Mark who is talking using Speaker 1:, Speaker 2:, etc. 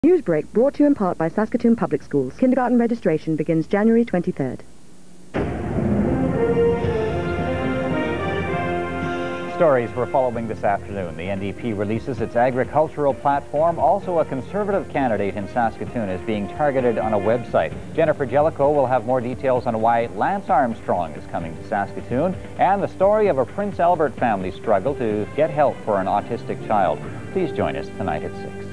Speaker 1: Newsbreak brought to you in part by Saskatoon Public Schools. Kindergarten registration begins January 23rd.
Speaker 2: Stories we're following this afternoon. The NDP releases its agricultural platform. Also, a Conservative candidate in Saskatoon is being targeted on a website. Jennifer Jellicoe will have more details on why Lance Armstrong is coming to Saskatoon, and the story of a Prince Albert family struggle to get help for an autistic child. Please join us tonight at 6.